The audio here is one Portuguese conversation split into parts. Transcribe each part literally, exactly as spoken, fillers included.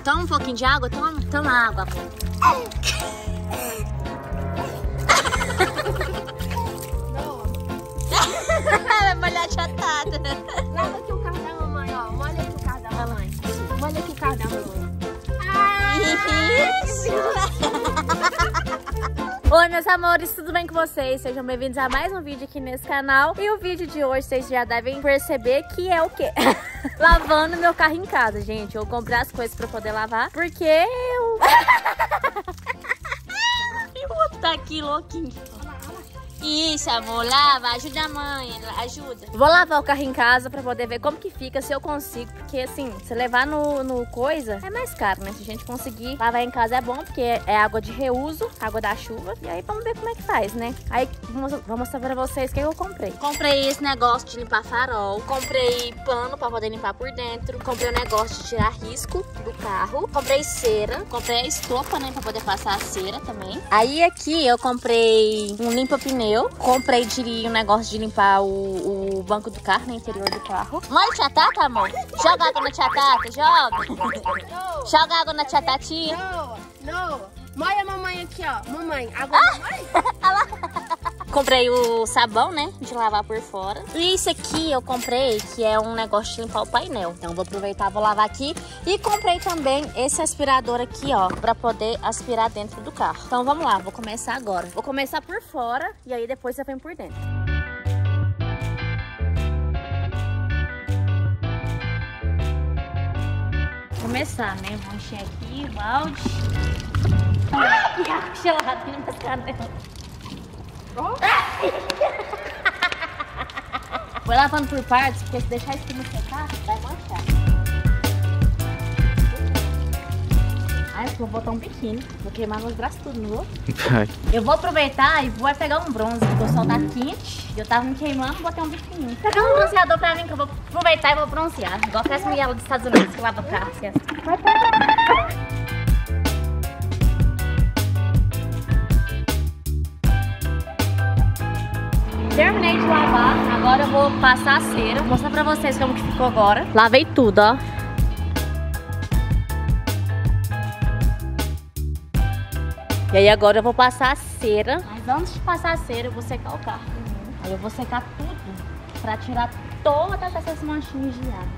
Toma um pouquinho de água, toma. Toma água. Vai molhar chatada. Lava aqui o carro da mamãe, ó. Molha aqui o carro da mamãe. Molha aqui o carro da mamãe. Isso. Oi, meus amores, tudo bem com vocês? Sejam bem-vindos a mais um vídeo aqui nesse canal. E o vídeo de hoje, vocês já devem perceber que é o quê? Lavando meu carro em casa, gente. Eu comprei as coisas pra poder lavar, porque eu... E o outro tá aqui, louquinho. Isso, amor, lava, ajuda a mãe, ajuda. Vou lavar o carro em casa pra poder ver como que fica, se eu consigo. Porque assim, se levar no, no coisa, é mais caro, né? Se a gente conseguir lavar em casa é bom, porque é água de reuso, água da chuva. E aí vamos ver como é que faz, né? Aí vou mostrar pra vocês o que eu comprei. Comprei esse negócio de limpar farol. Comprei pano pra poder limpar por dentro. Comprei o um negócio de tirar risco do carro. Comprei cera. Comprei a estopa, né? Pra poder passar a cera também. Aí aqui eu comprei um limpa-pneu. Comprei de um negócio de limpar o, o banco do carro, no interior do carro. Molha tia Tata, amor. Joga água na tia Tata, joga. No. Joga água na tia Tatinha. Não, não. Molha a mamãe aqui, ó. Mamãe, água da mamãe. Comprei o sabão, né, de lavar por fora. E isso aqui eu comprei, que é um negócio de limpar o painel. Então vou aproveitar, vou lavar aqui. E comprei também esse aspirador aqui, ó, pra poder aspirar dentro do carro. Então vamos lá, vou começar agora. Vou começar por fora e aí depois você vem por dentro. Vou começar, né? Vou encher aqui o balde. Ai, que água gelada aqui nas canelas. Oh. Vou lavando por partes, porque se deixar isso no secar, vai manchar. Ai, eu vou botar um biquíni. Vou queimar meus braços tudo, não vou? Eu vou aproveitar e vou pegar um bronze, porque o sol tá quente. Eu tava me queimando, botei um biquíni. Vou pegar um bronzeador pra mim, que eu vou aproveitar e vou bronzear. Igual parece Miguel dos Estados Unidos, que lava o carro. Assim. Vai, vai, vai. Terminei de lavar, agora eu vou passar a cera. Vou mostrar pra vocês como que ficou agora. Lavei tudo, ó. E aí agora eu vou passar a cera. Mas antes de passar a cera, eu vou secar o carro. Uhum. Aí eu vou secar tudo pra tirar todas essas manchinhas de água.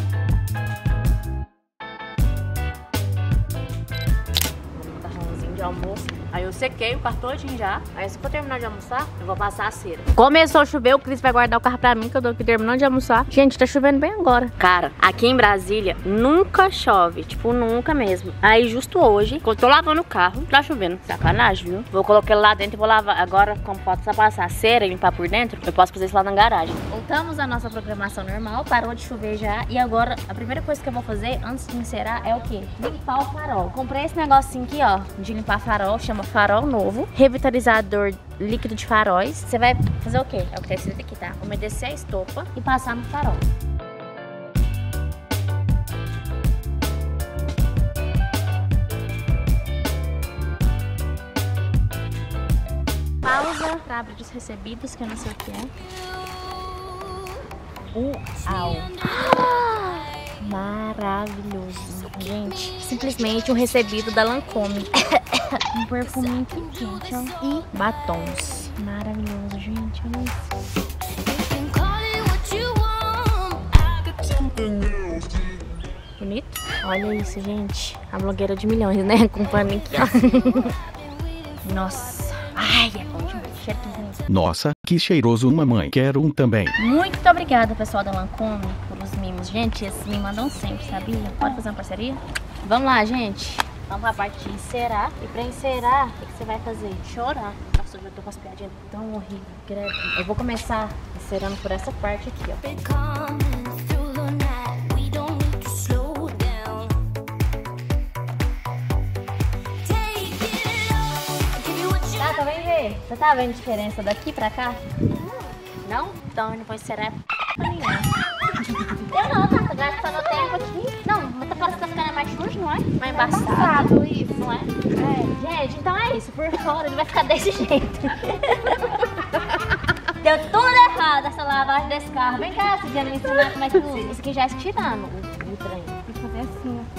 De almoço. Aí eu sequei o carro todinho já. Aí se for terminar de almoçar, eu vou passar a cera. Começou a chover, o Cris vai guardar o carro pra mim, que eu tô aqui terminando de almoçar. Gente, tá chovendo bem agora. Cara, aqui em Brasília nunca chove. Tipo, nunca mesmo. Aí justo hoje, quando eu tô lavando o carro, tá chovendo. Sacanagem, viu? Vou colocar ele lá dentro e vou lavar. Agora, como pode só passar a cera e limpar por dentro, eu posso fazer isso lá na garagem. Voltamos à nossa programação normal. Parou de chover já. E agora, a primeira coisa que eu vou fazer antes de encerar é o quê? Limpar o farol. Comprei esse negocinho aqui, ó, de limpar farol, chama Farol Novo, revitalizador líquido de faróis. Você vai fazer o quê? É o que tá escrito aqui, tá? Umedecer a estopa e passar no farol. Pausa para abrir os recebidos, que eu não sei o que é. Uau! Maravilhoso, gente. Simplesmente um recebido da Lancôme. Um perfuminho quente, ó. E batons. Maravilhoso, gente. Olha isso. Bonito? Olha isso, gente. A blogueira de milhões, né? Com pano aqui, ó. Nossa. Ai, é bom demais. Cheiro de bonito. Nossa, que cheiroso, mamãe. Quero um também. Muito obrigada, pessoal da Lancôme, por os mimos. Gente, esses me mandam sempre, sabia? Pode fazer uma parceria? Vamos lá, gente. Vamos pra parte de encerar. E pra encerar, o que você vai fazer? Chorar. Nossa, eu já tô com as piadinhas tão horríveis. Credo. Eu vou começar encerando por essa parte aqui, ó. Tá, tá vendo ver? Você tá vendo a diferença daqui pra cá? Não? Então eu não vou encerar nenhuma. Eu não, tá gastando tempo aqui. Não, mas tá parecendo que tá ficando mais sujo, não é? Mais embaçado isso, não é? É. Gente, então é isso. Por fora ele vai ficar desse jeito. Deu tudo errado essa lavagem desse carro. Vem cá, Cidinha, me ensinar como é que usa. Isso aqui já é estirando o, o trem. Tem que fazer assim.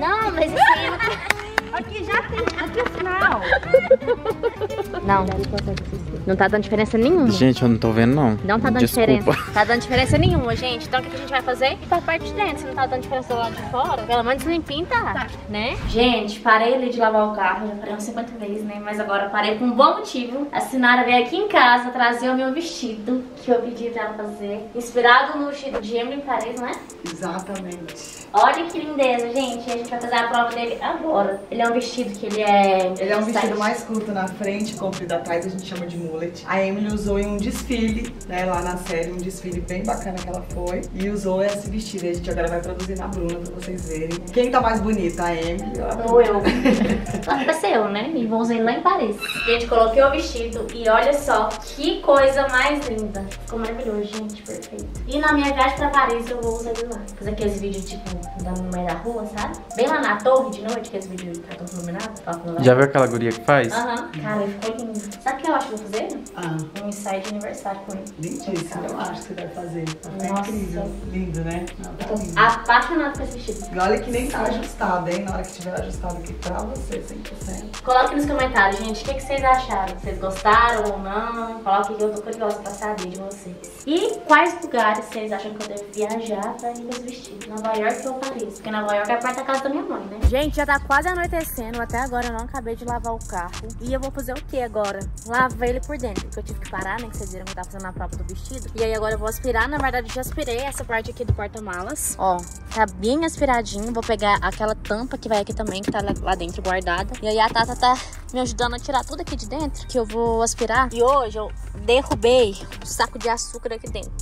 Não, mas esse aí não tem. Aqui já tem, aqui o final. Não. Não tá dando diferença nenhuma. Gente, eu não tô vendo não. Não tá dando Desculpa. diferença. Tá dando diferença nenhuma, gente. Então o que a gente vai fazer? Pra parte de dentro. Se não tá dando diferença do lado de fora, pelo menos limpinho tá, tá, né? Gente, parei ali de lavar o carro. Já parei umas cinquenta vezes, né? Mas agora parei com um bom motivo. A Sinara veio aqui em casa trazer o meu vestido que eu pedi pra ela fazer. Inspirado no vestido de Emily Paris, não é? Exatamente. Olha que lindeza, gente. A gente vai fazer a prova dele agora. Ele é um vestido que ele é... Ele é um vestido mais curto na frente, comprido atrás, a gente chama de mullet. A Emily usou em um desfile, né, lá na série, um desfile bem bacana que ela foi. E usou esse vestido. A gente agora vai produzir na Bruna pra vocês verem. Quem tá mais bonita, a Emily ou a Bruna? Ou eu. Vai ser eu, né? E vou usar ele lá em Paris. Gente, coloquei o vestido e olha só que coisa mais linda. Ficou maravilhoso, gente. Perfeito. E na minha viagem pra Paris eu vou usar ele lá. Fazer aqueles vídeos, tipo, no meio da rua, sabe? Bem lá na torre de noite, aqueles vídeos que estão iluminados. Já viu aquela guria que faz? Aham. Uhum. Cara, ele ficou lindo. Sabe o que eu acho que eu vou fazer? Ah. Um ensaio de aniversário com ele. Lindíssimo, eu acho que você vai fazer. Tá Nossa. incrível. Lindo, né? Não, tá Tô lindo. apaixonada por esse vestido. E olha que nem tá ajustado, hein? Na hora que tiver ajustado aqui pra você, cem por cento. Coloque nos comentários, gente, o que, que vocês acharam? Vocês gostaram ou não? Coloque que eu tô curiosa pra saber de vocês. E quais lugares vocês acham que eu devo viajar pra ir com esse vestido? Nova York ou Paris? Porque Nova York é perto da casa da minha mãe, né? Gente, já tá quase anoitecendo. Até agora eu não acabei de lavar o carro. E eu vou fazer o que agora? Lavar ele por dentro. Porque eu tive que parar, né? Que vocês viram que eu tava fazendo a prova do vestido. E aí agora eu vou aspirar. Na verdade, eu já aspirei essa parte aqui do porta-malas. Ó, tá bem aspiradinho. Vou pegar aquela tampa que vai aqui também, que tá lá dentro guardada. E aí a Tata tá me ajudando a tirar tudo aqui de dentro, que eu vou aspirar. E hoje eu derrubei um saco de açúcar aqui dentro.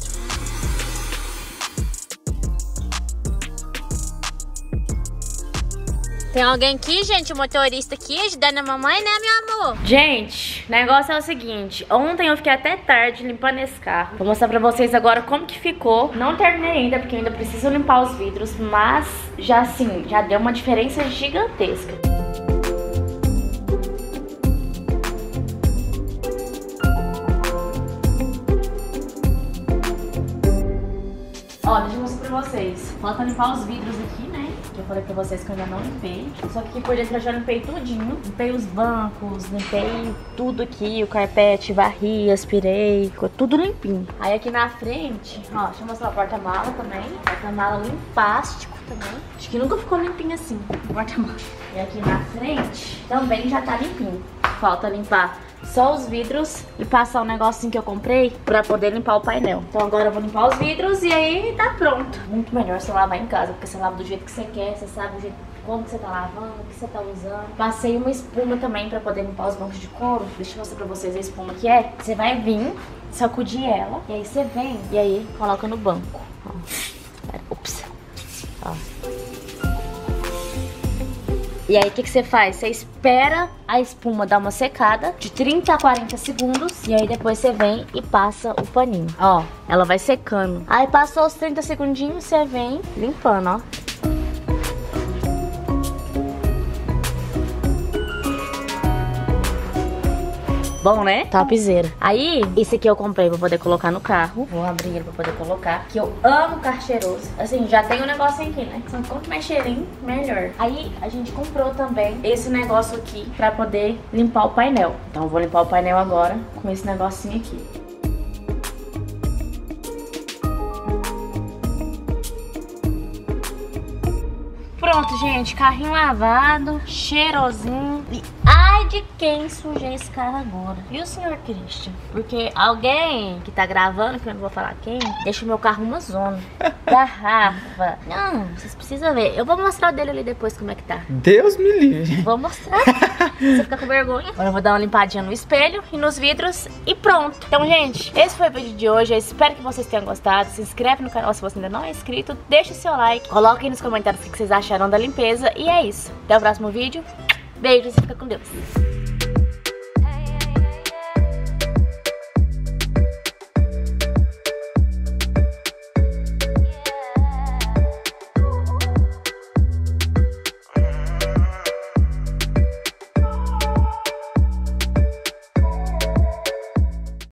Tem alguém aqui, gente, o motorista aqui, ajudando a mamãe, né, meu amor? Gente, o negócio é o seguinte. Ontem eu fiquei até tarde limpando esse carro. Vou mostrar pra vocês agora como que ficou. Não terminei ainda, porque eu ainda preciso limpar os vidros. Mas, já assim, já deu uma diferença gigantesca. Ó, deixa eu mostrar pra vocês. Falta limpar os vidros aqui, né? Que eu falei pra vocês que eu ainda não limpei. Só que aqui por dentro eu já limpei tudinho. Limpei os bancos, limpei tudo aqui, o carpete, varri, aspirei. Ficou tudo limpinho. Aí aqui na frente, ó, deixa eu mostrar o porta-mala também. Porta-mala limpástico também. Acho que nunca ficou limpinho assim, o porta-mala. E aqui na frente também já tá limpinho. Falta limpar só os vidros e passar o negocinho que eu comprei pra poder limpar o painel. Então agora eu vou limpar os vidros e aí tá pronto. Muito melhor você lavar em casa, porque você lava do jeito que você quer, você sabe o jeito, como que você tá lavando, o que você tá usando. Passei uma espuma também pra poder limpar os bancos de couro. Deixa eu mostrar pra vocês a espuma que é. Você vai vir, sacudir ela, e aí você vem e aí coloca no banco. Ó. Ups. Ó. E aí, o que, que você faz? Você espera a espuma dar uma secada de trinta a quarenta segundos. E aí, depois você vem e passa o paninho. Ó, ela vai secando. Aí, passou os trinta segundinhos, você vem limpando, ó. Bom, né? Topzera. Aí, esse aqui eu comprei pra poder colocar no carro. Vou abrir ele pra poder colocar. Que eu amo carro cheiroso. Assim, já tem um negocinho aqui, né? Então, quanto mais cheirinho, melhor. Aí, a gente comprou também esse negócio aqui pra poder limpar o painel. Então, eu vou limpar o painel agora com esse negocinho aqui. Pronto, gente, carrinho lavado, cheirosinho. E ai de quem sujei esse carro agora. E o senhor Christian? Porque alguém que tá gravando, que eu não vou falar quem, deixa o meu carro uma zona. Garrafa. Não, vocês precisam ver. Eu vou mostrar o dele ali depois como é que tá. Deus me livre. Vou mostrar. Você fica com vergonha. Agora eu vou dar uma limpadinha no espelho e nos vidros e pronto. Então, gente, esse foi o vídeo de hoje. Eu espero que vocês tenham gostado. Se inscreve no canal se você ainda não é inscrito. Deixa o seu like. Coloque aí nos comentários o que vocês acharam da limpeza. E é isso. Até o próximo vídeo. Beijos e fica com Deus.